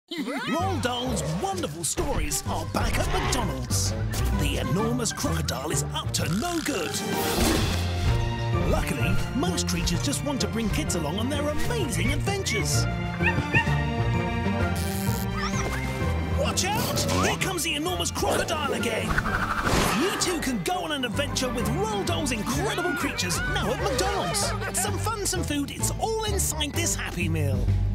Roald Dahl's wonderful stories are back at McDonald's. The enormous crocodile is up to no good. Luckily, most creatures just want to bring kids along on their amazing adventures. Watch out! Here comes the enormous crocodile again. You too can go on an adventure with Roald Dahl's incredible creatures now at McDonald's. Some fun, some food, it's all inside this Happy Meal.